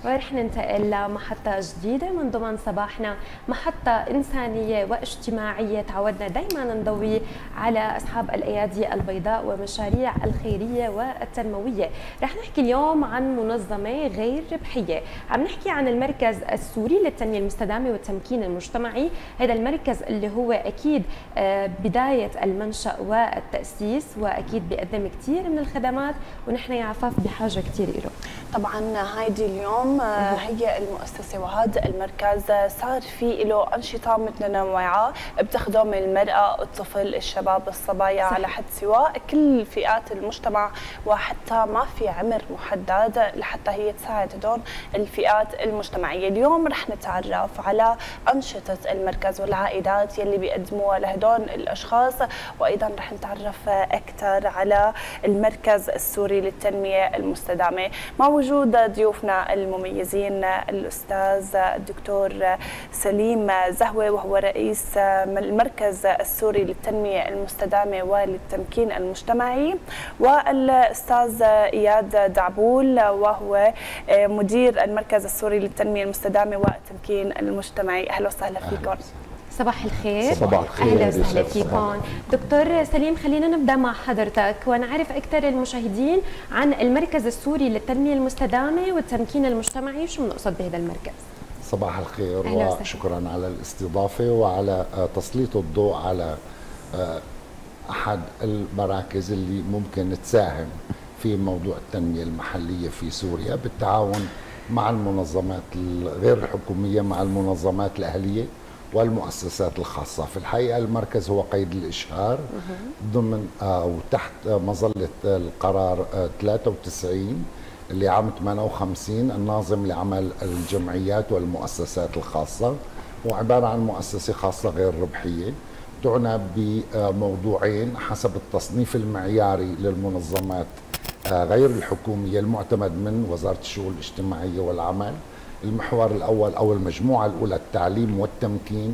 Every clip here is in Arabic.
ورح ننتقل لمحطة جديدة من ضمن صباحنا، محطة إنسانية واجتماعية تعودنا دائما نضوي على أصحاب الأيادي البيضاء ومشاريع الخيرية والتنموية. رح نحكي اليوم عن منظمة غير ربحية، عم نحكي عن المركز السوري للتنمية المستدامة والتمكين المجتمعي. هذا المركز اللي هو أكيد بداية المنشأ والتأسيس، وأكيد بيقدم كثير من الخدمات ونحن يا عفاف بحاجة كثير له. طبعا هيدي اليوم هي المؤسسة وهذا المركز صار في له أنشطة متنوعة بتخدم المرأة، الطفل، الشباب، الصبايا على حد سواء، كل فئات المجتمع، وحتى ما في عمر محدد لحتى هي تساعد هدول الفئات المجتمعية. اليوم رح نتعرف على أنشطة المركز والعائدات يلي بيقدموها لهدول الأشخاص، وأيضا رح نتعرف أكثر على المركز السوري للتنمية المستدامة مع وجود ضيوفنا المميزين الأستاذ الدكتور سليم زهوة، وهو رئيس المركز السوري للتنمية المستدامة وللتمكين المجتمعي، والأستاذ إياد دعبول وهو مدير المركز السوري للتنمية المستدامة والتمكين المجتمعي. أهلا وسهلا فيكم. صباح الخير. صباح الخير. اهلا وسهلا فيكم. دكتور سليم، خلينا نبدا مع حضرتك ونعرف اكثر المشاهدين عن المركز السوري للتنميه المستدامه والتمكين المجتمعي، شو بنقصد بهذا المركز؟ صباح الخير وشكرا على الاستضافه وعلى تسليط الضوء على احد المراكز اللي ممكن تساهم في موضوع التنميه المحليه في سوريا بالتعاون مع المنظمات الغير الحكوميه، مع المنظمات الاهليه والمؤسسات الخاصة. في الحقيقة المركز هو قيد الإشهار ضمن أو تحت مظلة القرار 93 اللي عام 58 الناظم لعمل الجمعيات والمؤسسات الخاصة، وعبارة عن مؤسسة خاصة غير ربحية تعنى بموضوعين حسب التصنيف المعياري للمنظمات غير الحكومية المعتمد من وزارة الشؤون الاجتماعية والعمل. المحور الأول أو المجموعة الأولى التعليم والتمكين،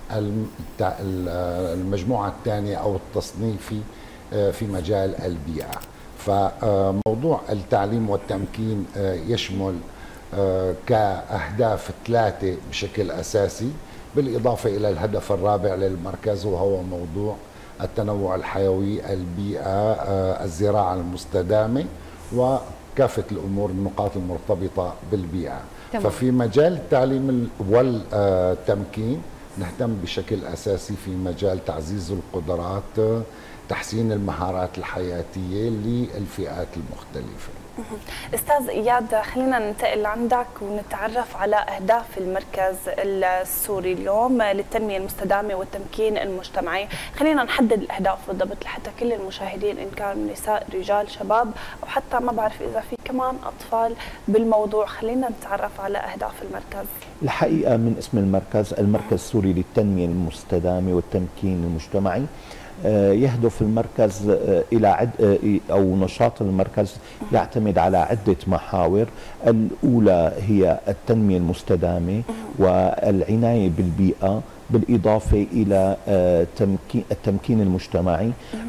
المجموعة الثانية أو التصنيفي في مجال البيئة. فموضوع التعليم والتمكين يشمل كأهداف 3 بشكل أساسي، بالإضافة إلى الهدف الرابع للمركز وهو موضوع التنوع الحيوي، البيئة، الزراعة المستدامة وكافة الأمور النقاط المرتبطة بالبيئة. ففي مجال التعليم والتمكين نهتم بشكل أساسي في مجال تعزيز القدرات، تحسين المهارات الحياتية للفئات المختلفة. أستاذ إياد، خلينا ننتقل عندك ونتعرف على أهداف المركز السوري اليوم للتنمية المستدامة والتمكين المجتمعي. خلينا نحدد الأهداف بالضبط لحتى كل المشاهدين إن كان نساء، رجال، شباب، أو حتى ما بعرف إذا في كمان أطفال بالموضوع. خلينا نتعرف على أهداف المركز. الحقيقة من اسم المركز السوري للتنمية المستدامة والتمكين المجتمعي، يهدف المركز إلى أو نشاط المركز يعتمد على عدة محاور. الأولى هي التنمية المستدامة والعناية بالبيئة، بالإضافة إلى التمكين المجتمعي.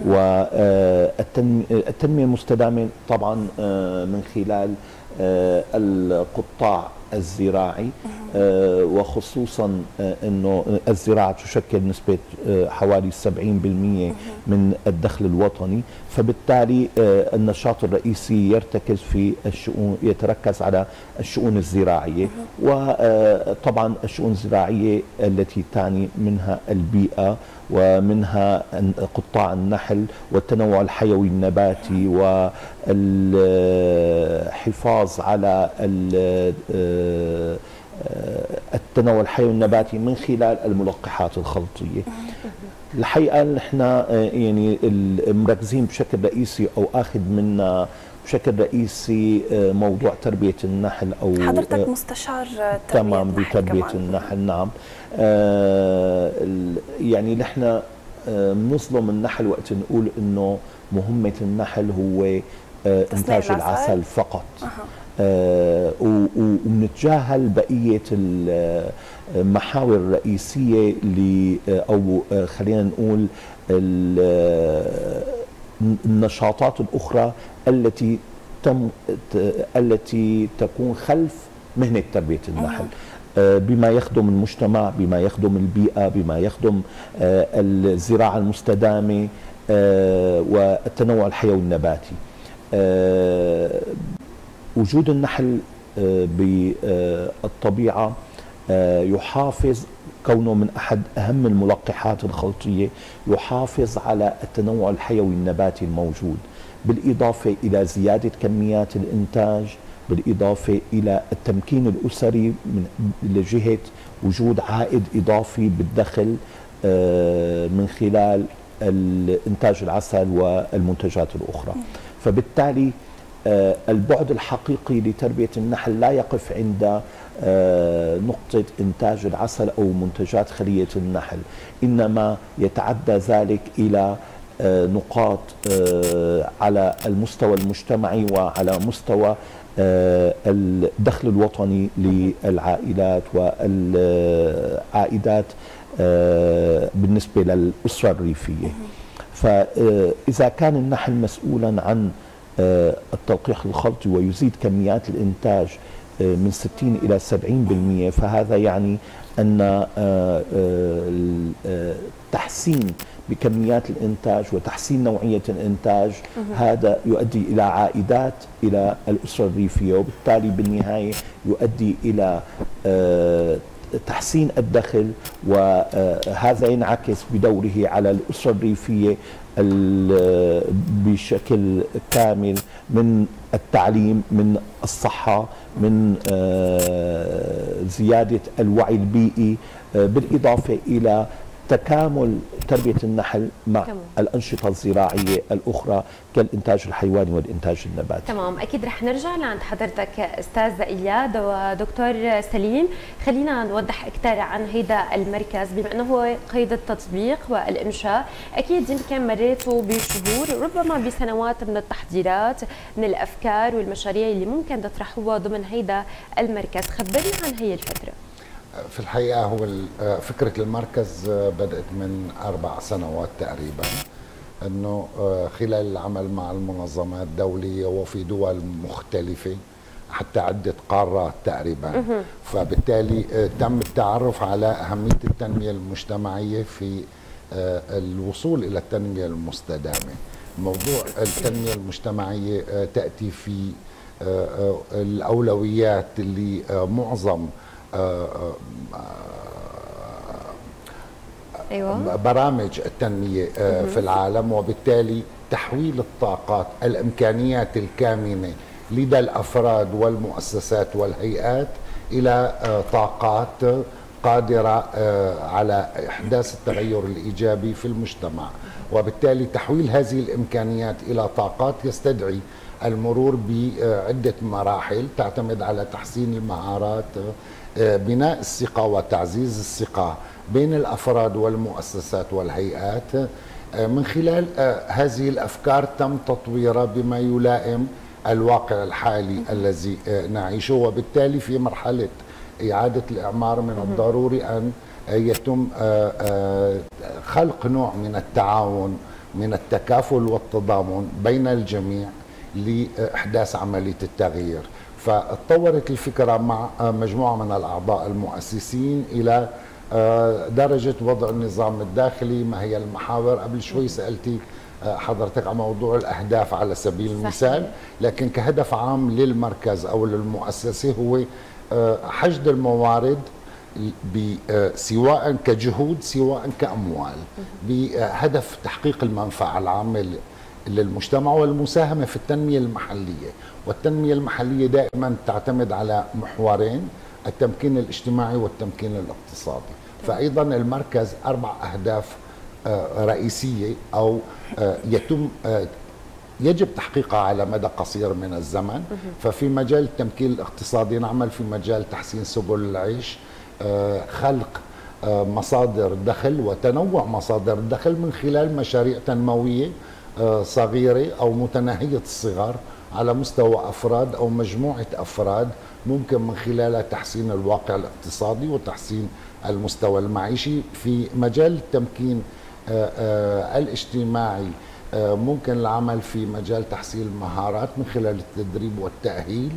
والتنمية المستدامة طبعا من خلال القطاع الزراعي، وخصوصا انه الزراعه تشكل نسبه حوالي 70% من الدخل الوطني، فبالتالي النشاط الرئيسي يتركز على الشؤون الزراعيه، وطبعا الشؤون الزراعيه التي تعني منها البيئه ومنها قطاع النحل والتنوع الحيوي النباتي والحفاظ على التنوع الحيوي النباتي من خلال الملقحات الخلطية. الحقيقة نحن يعني مركزين بشكل رئيسي أو أخذ منا بشكل رئيسي موضوع تربية النحل، أو حضرتك مستشار تمام بتربية النحل. نعم. يعني نحن بنظلم النحل وقت نقول إنه مهمة النحل هو إنتاج العسل فقط، ونتجاهل بقية المحاور الرئيسية أو خلينا نقول النشاطات الأخرى التي تكون خلف مهنة تربية النحل بما يخدم المجتمع، بما يخدم البيئة، بما يخدم الزراعة المستدامة والتنوع الحيوي النباتي. وجود النحل بالطبيعة يحافظ، كونه من أحد أهم الملقحات الخلطية، يحافظ على التنوع الحيوي النباتي الموجود، بالإضافة إلى زيادة كميات الإنتاج، بالإضافة إلى التمكين الأسري من لجهة وجود عائد إضافي بالدخل من خلال الإنتاج العسل والمنتجات الأخرى. فبالتالي البعد الحقيقي لتربية النحل لا يقف عند نقطة إنتاج العسل أو منتجات خلية النحل، إنما يتعدى ذلك إلى نقاط على المستوى المجتمعي وعلى مستوى الدخل الوطني للعائلات والعائدات بالنسبة للأسرة الريفية. فإذا كان النحل مسؤولا عن التلقيح الخلطي ويزيد كميات الإنتاج من 60 إلى 70%، فهذا يعني أن تحسين بكميات الإنتاج وتحسين نوعية الإنتاج هذا يؤدي إلى عائدات إلى الأسرة الريفية، وبالتالي بالنهاية يؤدي إلى تحسين الدخل، وهذا ينعكس بدوره على الأسرة الريفية بشكل كامل، من التعليم، من الصحة، من زيادة الوعي البيئي، بالإضافة إلى تكامل تربية النحل مع الأنشطة الزراعية الأخرى كالإنتاج الحيواني والإنتاج النباتي. تمام، أكيد رح نرجع لعند حضرتك أستاذ إياد ودكتور سليم. خلينا نوضح أكثر عن هذا المركز، بما أنه هو قيد التطبيق والإنشاء. أكيد يمكن مريتوا بشهور، ربما بسنوات من التحضيرات، من الأفكار والمشاريع اللي ممكن تطرحوها ضمن هذا المركز. خبرنا عن هي الفترة. في الحقيقة هو فكرة المركز بدأت من 4 سنوات تقريبا، أنه خلال العمل مع المنظمات الدولية وفي دول مختلفة حتى عدة قارات تقريبا، فبالتالي تم التعرف على أهمية التنمية المجتمعية في الوصول إلى التنمية المستدامة. موضوع التنمية المجتمعية تأتي في الأولويات اللي معظم برامج التنمية في العالم، وبالتالي تحويل الطاقات، الإمكانيات الكامنة لدى الأفراد والمؤسسات والهيئات إلى طاقات قادرة على إحداث التغير الإيجابي في المجتمع. وبالتالي تحويل هذه الإمكانيات إلى طاقات يستدعي المرور بعدة مراحل تعتمد على تحسين المهارات، بناء الثقة وتعزيز الثقة بين الأفراد والمؤسسات والهيئات. من خلال هذه الأفكار تم تطويرها بما يلائم الواقع الحالي الذي نعيشه، وبالتالي في مرحلة إعادة الإعمار من الضروري أن يتم خلق نوع من التعاون، من التكافل والتضامن بين الجميع لإحداث عملية التغيير. فتطورت الفكرة مع مجموعة من الأعضاء المؤسسين إلى درجة وضع النظام الداخلي. ما هي المحاور؟ قبل شوي سألتي حضرتك عن موضوع الأهداف على سبيل المثال، لكن كهدف عام للمركز أو للمؤسسة هو حشد الموارد سواء كجهود سواء كأموال، بهدف تحقيق المنفعة العامة للمجتمع والمساهمة في التنمية المحلية. والتنمية المحلية دائما تعتمد على محورين: التمكين الاجتماعي والتمكين الاقتصادي. فأيضا المركز 4 أهداف رئيسية أو يجب تحقيقها على مدى قصير من الزمن. ففي مجال التمكين الاقتصادي نعمل في مجال تحسين سبل العيش، خلق مصادر دخل وتنوع مصادر الدخل من خلال مشاريع تنموية صغيرة أو متناهية الصغر على مستوى أفراد أو مجموعة أفراد، ممكن من خلالها تحسين الواقع الاقتصادي وتحسين المستوى المعيشي. في مجال التمكين الاجتماعي ممكن العمل في مجال تحسين المهارات من خلال التدريب والتأهيل،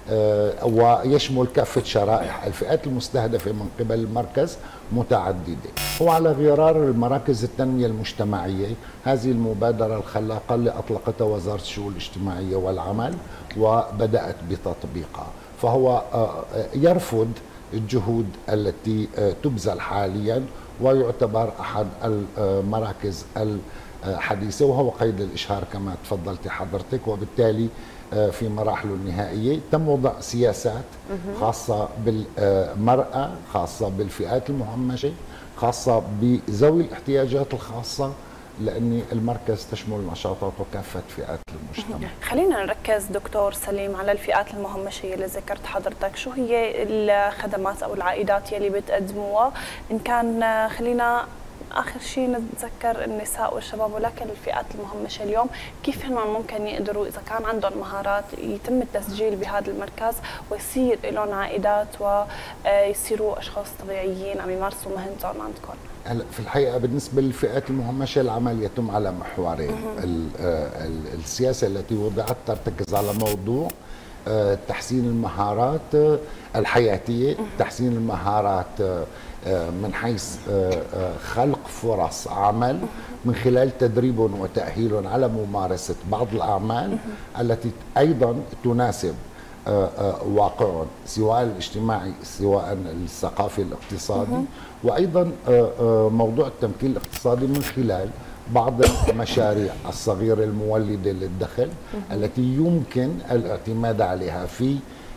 ويشمل كافة شرائح الفئات المستهدفة من قبل المركز متعددة. وعلى غرار المراكز التنمية المجتمعية هذه المبادرة الخلاقة اللي أطلقتها وزارة الشؤون الاجتماعية والعمل وبدأت بتطبيقها، فهو يرفض الجهود التي تبذل حاليا ويعتبر أحد المراكز الحديثة وهو قيد الإشهار كما تفضلت حضرتك، وبالتالي في مراحله النهائية تم وضع سياسات خاصة بالمرأة، خاصة بالفئات المهمشة، خاصة بذوي الاحتياجات الخاصة، لأن المركز تشمل نشاطات وكافة فئات المجتمع. خلينا نركز دكتور سليم على الفئات المهمشة اللي ذكرت حضرتك، شو هي الخدمات أو العائدات يلي بتقدموها؟ إن كان خلينا آخر شيء نتذكر النساء والشباب، ولكن الفئات المهمشة اليوم كيف هم ممكن يقدروا إذا كان عندهم مهارات يتم التسجيل بهذا المركز ويصير لهم عائدات ويصيروا أشخاص طبيعيين عم يمارسوا مهنتهم عندكم؟ هلا في الحقيقة بالنسبة للفئات المهمشة العمل يتم على محورين. السياسة التي وضعت ترتكز على موضوع تحسين المهارات الحياتية، تحسين المهارات من حيث خلق فرص عمل من خلال تدريبهم وتأهيلهم على ممارسة بعض الأعمال التي أيضا تناسب واقعهم سواء الاجتماعي سواء الثقافي الاقتصادي، وأيضا موضوع التمكين الاقتصادي من خلال بعض المشاريع الصغيرة المولدة للدخل التي يمكن الاعتماد عليها في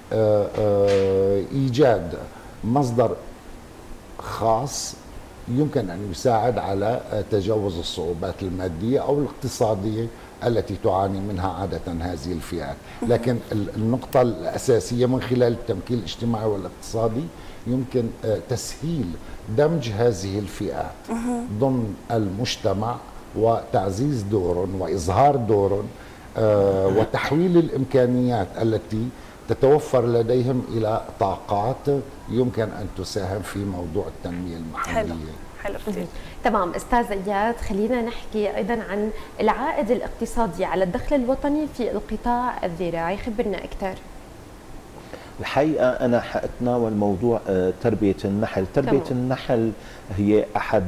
إيجاد مصدر خاص يمكن أن يساعد على تجاوز الصعوبات المادية أو الاقتصادية التي تعاني منها عادة هذه الفئات. لكن النقطة الأساسية من خلال التمكين الاجتماعي والاقتصادي يمكن تسهيل دمج هذه الفئات ضمن المجتمع وتعزيز دورهم وإظهار دورهم وتحويل الإمكانيات التي تتوفر لديهم إلى طاقات يمكن أن تساهم في موضوع التنمية المحلية. حلو كثير. تمام استاذ اياد، خلينا نحكي ايضا عن العائد الاقتصادي على الدخل الوطني في القطاع الزراعي، خبرنا اكثر. الحقيقة أنا حأتناول موضوع تربية النحل. تربية النحل هي أحد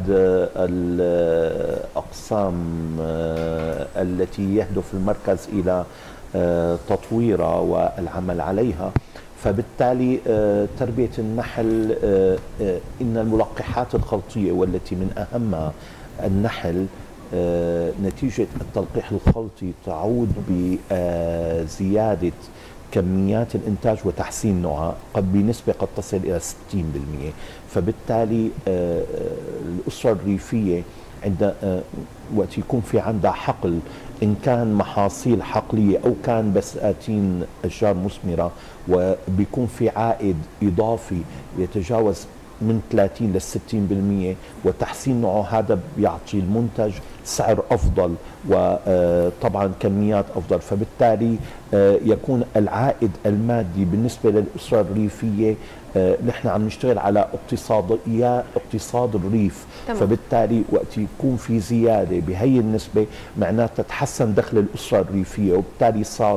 الأقسام التي يهدف المركز إلى تطويرها والعمل عليها. فبالتالي تربية النحل إن الملقحات الخلطية والتي من أهمها النحل نتيجة التلقيح الخلطي تعود بزيادة كميات الإنتاج وتحسين نوعها بنسبة قد تصل إلى 60%. فبالتالي الأسرة الريفية عند وقت يكون في عندها حقل، إن كان محاصيل حقلية أو كان بساتين أشجار مثمرة، وبيكون في عائد إضافي يتجاوز من 30 ل 60%، وتحسين نوعه هذا بيعطي المنتج سعر أفضل وطبعا كميات أفضل. فبالتالي يكون العائد المادي بالنسبة للأسرة الريفية، نحن عم نشتغل على اقتصاد الريف. تمام. فبالتالي وقت يكون في زيادة بهي النسبة معناتها تحسن دخل الأسرة الريفية، وبالتالي صار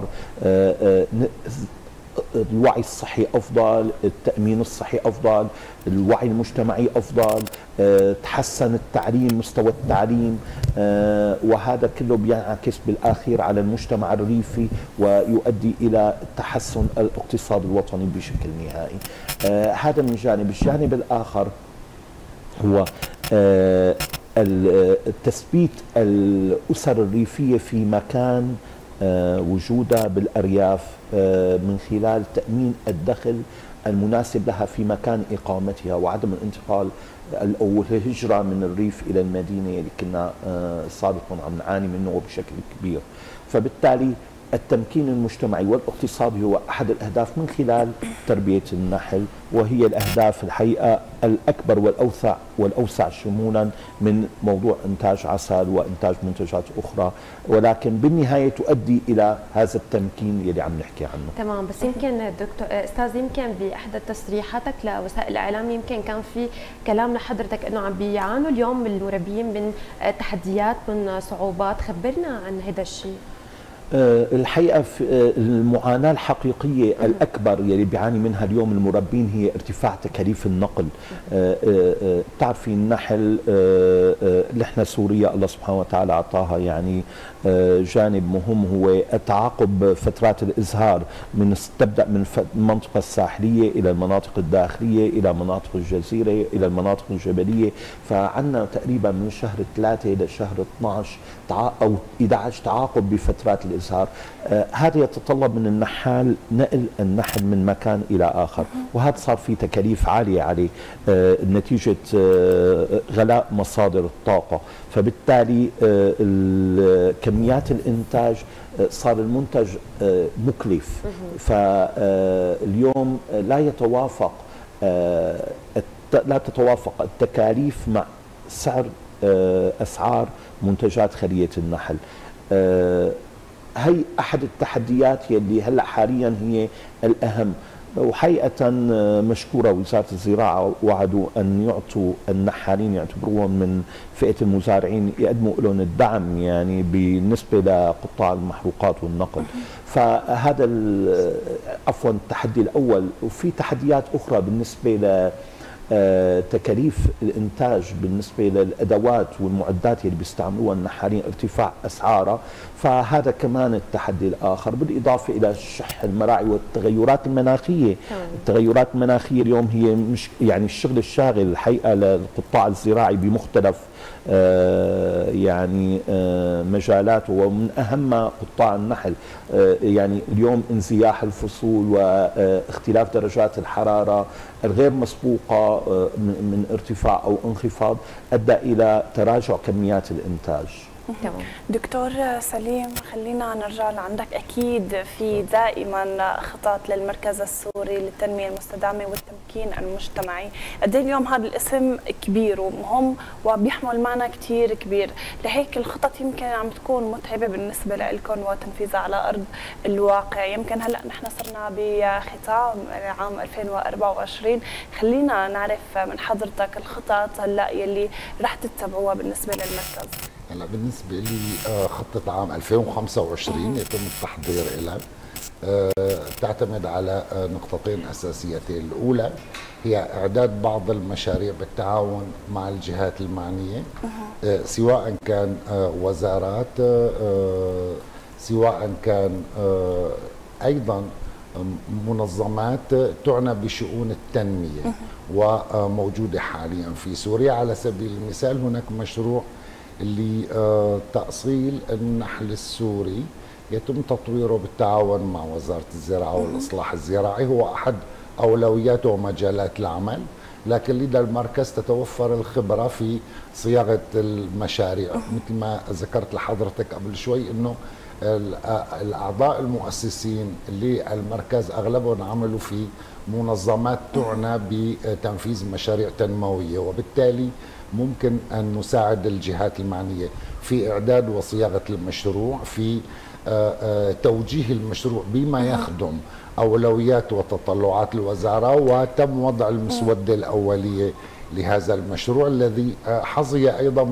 الوعي الصحي أفضل، التأمين الصحي أفضل، الوعي المجتمعي أفضل، تحسن التعليم، مستوى التعليم، وهذا كله بينعكس بالآخر على المجتمع الريفي ويؤدي إلى تحسن الاقتصاد الوطني بشكل نهائي. هذا من جانب. الجانب الآخر هو تثبيت الأسر الريفية في مكان وجودها بالأرياف من خلال تأمين الدخل المناسب لها في مكان إقامتها، وعدم الانتقال أو الهجرة من الريف إلى المدينة اللي كنا سابقا عم نعاني منه بشكل كبير. فبالتالي التمكين المجتمعي والاقتصادي هو أحد الأهداف من خلال تربية النحل، وهي الأهداف الحقيقة الأكبر والأوسع شمولا من موضوع إنتاج عسل وإنتاج منتجات أخرى، ولكن بالنهاية تؤدي إلى هذا التمكين يلي عم نحكي عنه. تمام. بس يمكن دكتور أستاذ، يمكن بأحد تصريحاتك لوسائل الإعلام يمكن كان في كلام لحضرتك أنه عم بيعانوا اليوم المربيين من تحديات، من صعوبات، خبرنا عن هذا الشيء. الحقيقة في المعاناة الحقيقية الأكبر يلي بيعاني منها اليوم المربين هي ارتفاع تكاليف النقل. بتعرفي النحل نحن سوريا الله سبحانه وتعالى أعطاها يعني جانب مهم هو تعاقب فترات الإزهار تبدأ من المنطقة الساحلية إلى المناطق الداخلية إلى مناطق الجزيرة إلى المناطق الجبلية. فعندنا تقريبا من شهر 3 إلى شهر 12 أو 11 تعاقب بفترات الإزهار. هذا يتطلب من النحال نقل النحل من مكان إلى آخر، وهذا صار في تكاليف عالية عليه نتيجة غلاء مصادر الطاقة. فبالتالي كميات الإنتاج صار المنتج مكلف. فاليوم لا تتوافق التكاليف مع سعر أسعار منتجات خلية النحل. هي أحد التحديات يلي هلأ حاليا هي الأهم. وحقيقة مشكورة وزارة الزراعة وعدوا أن يعطوا النحالين يعتبروهم من فئة المزارعين يقدموا لهم الدعم يعني بالنسبة لقطاع المحروقات والنقل. فهذا عفوا التحدي الأول. وفي تحديات أخرى بالنسبة ل تكاليف الانتاج بالنسبه للادوات والمعدات اللي بيستعملوها النحالين ارتفاع اسعارها. فهذا كمان التحدي الاخر، بالاضافه الى شح المراعي والتغيرات المناخيه. التغيرات المناخيه اليوم هي مش يعني الشغل الشاغل الحقيقه للقطاع الزراعي بمختلف يعني مجالاته، ومن اهمها قطاع النحل. يعني اليوم انزياح الفصول واختلاف درجات الحراره الغير مسبوقه من ارتفاع او انخفاض ادى الى تراجع كميات الانتاج. دكتور سليم، خلينا نرجع لعندك. أكيد في دائما خطط للمركز السوري للتنمية المستدامة والتمكين المجتمعي. قد اليوم هذا الاسم كبير ومهم وبيحمل معنى كتير كبير، لهيك الخطط يمكن عم تكون متعبة بالنسبة لكم وتنفيذها على أرض الواقع. يمكن هلأ نحن صرنا بختام عام 2024، خلينا نعرف من حضرتك الخطط هلأ يلي رح تتبعوها بالنسبة للمركز. هلا بالنسبة لي خطة عام 2025 يتم التحضير لها. تعتمد على نقطتين أساسيتين. الأولى هي إعداد بعض المشاريع بالتعاون مع الجهات المعنية، سواء كان وزارات، سواء كان أيضا منظمات تعنى بشؤون التنمية وموجودة حاليا في سوريا. على سبيل المثال هناك مشروع لتأصيل النحل السوري يتم تطويره بالتعاون مع وزارة الزراعة والإصلاح الزراعي. هو أحد أولوياته ومجالات العمل، لكن لدى المركز تتوفر الخبرة في صياغة المشاريع. مثل ما ذكرت لحضرتك قبل شوي أنه الأعضاء المؤسسين للمركز أغلبهم عملوا في منظمات تعنى بتنفيذ مشاريع تنموية، وبالتالي ممكن أن نساعد الجهات المعنية في إعداد وصياغة المشروع، في توجيه المشروع بما يخدم أولويات وتطلعات الوزارة. وتم وضع المسودة الأولية لهذا المشروع الذي حظي أيضا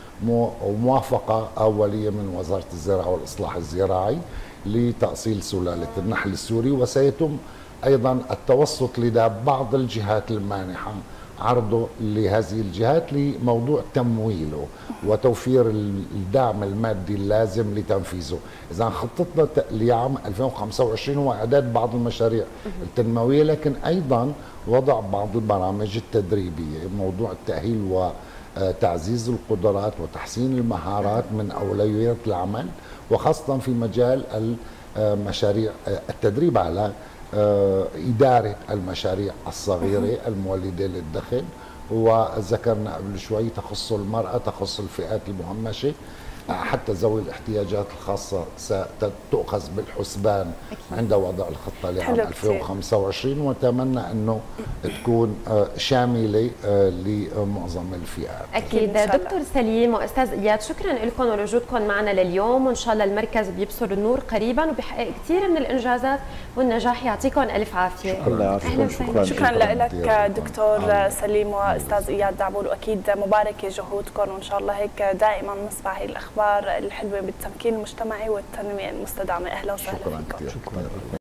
بموافقة أولية من وزارة الزراعة والإصلاح الزراعي لتأصيل سلالة النحل السوري. وسيتم أيضا التوسط لدى بعض الجهات المانحة، عرضه لهذه الجهات لموضوع تمويله وتوفير الدعم المادي اللازم لتنفيذه. إذا خطتنا لعام 2025 هو إعداد بعض المشاريع التنموية، لكن أيضا وضع بعض البرامج التدريبية. موضوع التأهيل وتعزيز القدرات وتحسين المهارات من أولويات العمل، وخاصة في مجال المشاريع التدريب على إدارة المشاريع الصغيرة المولدة للدخل. وذكرنا قبل شوي تخص المرأة، تخص الفئات المهمشة، حتى ذوي الاحتياجات الخاصة ستؤخذ بالحسبان عند وضع الخطة لعام 2025، ونتمنى أنه تكون شاملة لمعظم الفئات. أكيد. دكتور سليم وأستاذ إياد، شكرا لكم ولوجودكم معنا لليوم، وإن شاء الله المركز بيبصر النور قريبا وبيحقق كثير من الإنجازات والنجاح. يعطيكم ألف عافية. شكرا لك دكتور سليم وأستاذ إياد دعبول، وأكيد مباركة جهودكم، وإن شاء الله هيك دائما نصبح هي الأخبار الأخبار الحلوة بالتمكين المجتمعي والتنمية المستدامة. أهلا وسهلا شكرا فيكم. كثير.